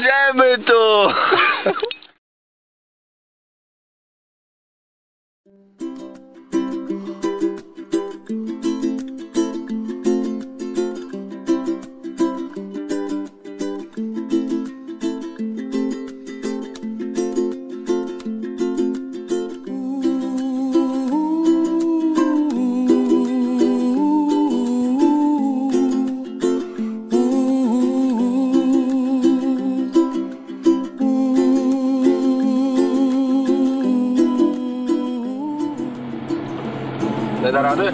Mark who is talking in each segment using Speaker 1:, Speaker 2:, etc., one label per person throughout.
Speaker 1: Umrzemy tu! Nie da rady?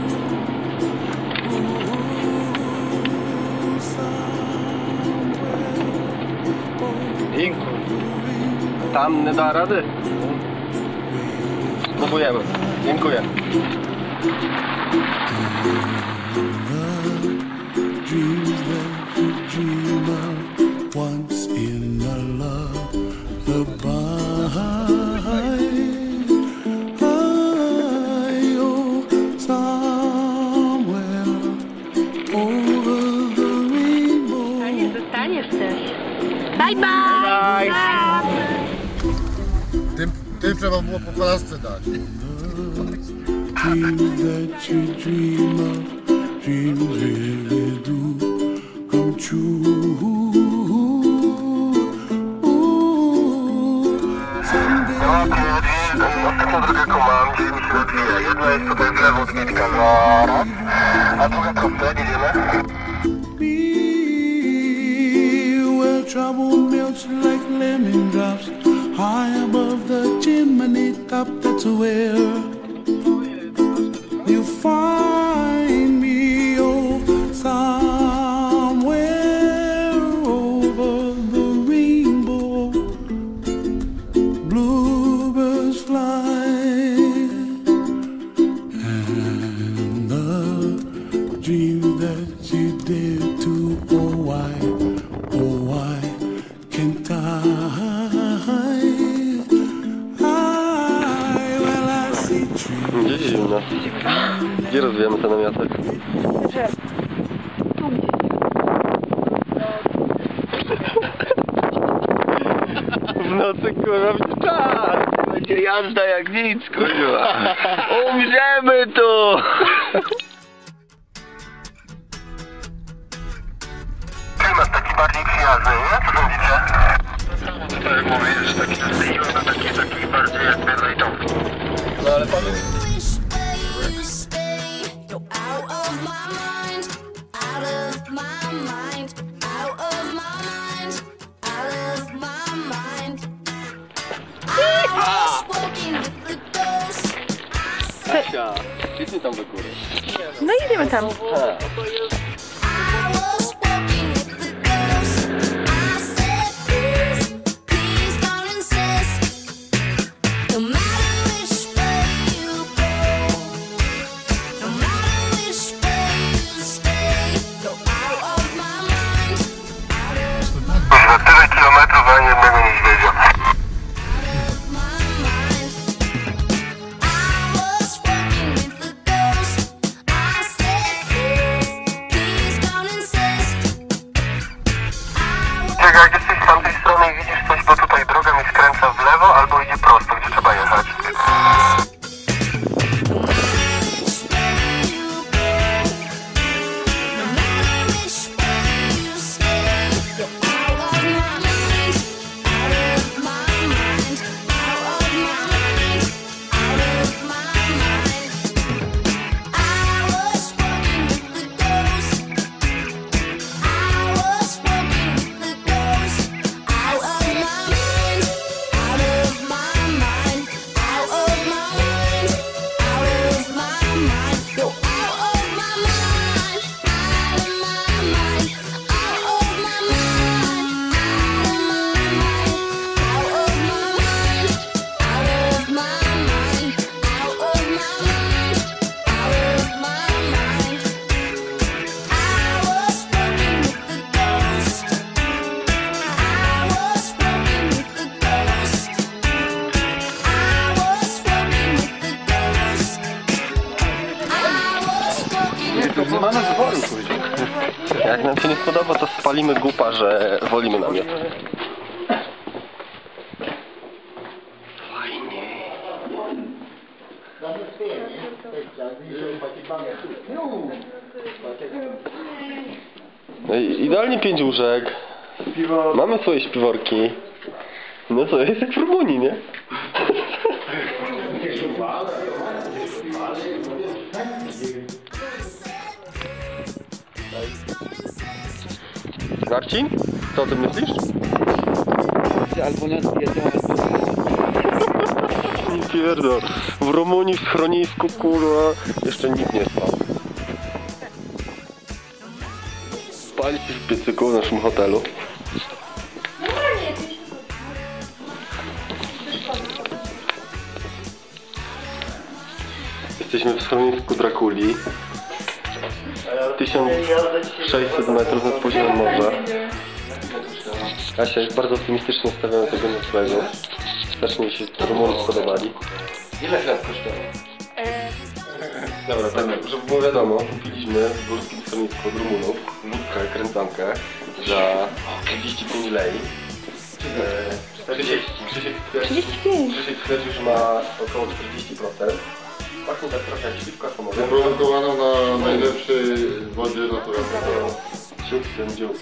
Speaker 1: Inku. Tam nie da rady? Spróbujemy. Dziękuję.
Speaker 2: Bye bye!
Speaker 3: Tym trzeba było po palasce dać.
Speaker 1: Ostatnia droga komand, gdzie mi się rozwija. Jedna jest tutaj w lewo, zbitka zaraz, a druga prosto, jedziemy.
Speaker 4: Trouble melts like lemon drops high above the chimney top. That's where you find me, oh, somewhere over the rainbow. Bluebirds fly and the dream that you dare to, oh why can't well I see trees.
Speaker 1: Gdzie zimno? Gdzie rozwijamy ten namiotek? W nocy kurwa będzie czas! Będzie jazda jak nic kurwa! Umrzemy tu! Klimat taki bardziej przyjazny, nie? Co sądzicie? Tak jak mówisz, taki bardziej jakby lightowy. No ale pamiętaj. Kasia, idźmy tam do góry.
Speaker 2: No idziemy tam.
Speaker 1: Tyle kilometrów, a jednego niedźwiedzia. Czekaj, jak jesteś z tamtej strony i widzisz coś, bo tutaj droga mi skręca w lewo albo idzie prosto, gdzie trzeba jechać. Nie mamy wyboru, kurwa. Jak nam się nie spodoba, to spalimy gupa, że wolimy namiot.
Speaker 5: No i idealnie 5 łóżek. Mamy swoje śpiworki. No co, jest jak w Rumunii, nie? Marcin? Co o tym myślisz?
Speaker 6: Albo nas jedzą,
Speaker 5: Nie pierdol. W Rumunii w schronisku, kurwa, jeszcze nikt nie spał. Spaliście w piecyku w naszym hotelu. Jesteśmy w schronisku Drakuli. 1600 metrów nad poziomem morza. Kasia jest bardzo optymistycznie stawiana tego noclegu. Strasznie mi się Rumuni spodobali.
Speaker 6: ile chleb kosztował?
Speaker 5: Dobra, tak, żeby było wiadomo, kupiliśmy w górskim schronisku od Rumunów wódkę, kręcankę za 35 lei.
Speaker 2: 35.
Speaker 5: Krzysiek stwierdził, że ma około 40%. Pachnie tak trochę jak śliwka samochodu.
Speaker 3: Zaprodukowaną na najlepszej wodzie naturalnej.
Speaker 5: Ciup, ten dziób.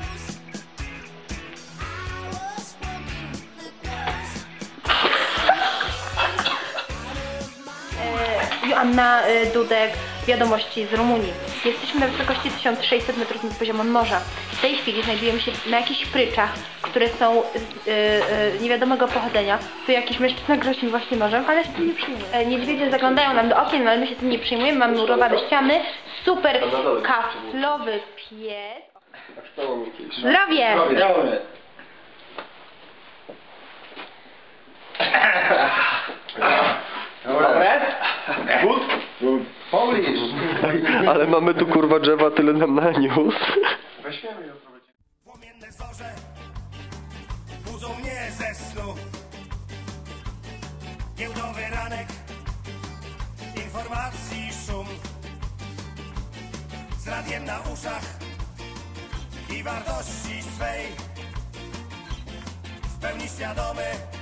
Speaker 2: Joanna Dudek, wiadomości z Rumunii. Jesteśmy na wysokości 1600 metrów nad poziomem morza. W tej chwili znajdujemy się na jakichś pryczach, które są z niewiadomego pochodzenia. Tu jakiś mężczyzna grozi mi właśnie nożem, ale się tym nie przyjmuje. Niedźwiedzie zaglądają nam do okien, ale my się tym nie przyjmujemy. Mamy murowane ściany. Super kaflowy pies. Zdrowie!
Speaker 6: Zdrowie! Dobre? Good? Good. Polish!
Speaker 5: Ale mamy tu kurwa drzewa, tyle nam naniósł.
Speaker 6: Weźmiemy ją zrobić.
Speaker 7: Płomienne zorze budzą mnie ze snu. Giełdowy ranek, informacji szum. Z radiem na uszach i wartości swej. W pełni świadomy